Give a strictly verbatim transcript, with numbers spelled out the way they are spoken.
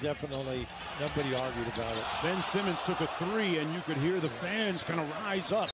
definitely, nobody argued about it. Then Simmons took a three, and you could hear the fans kind of rise up.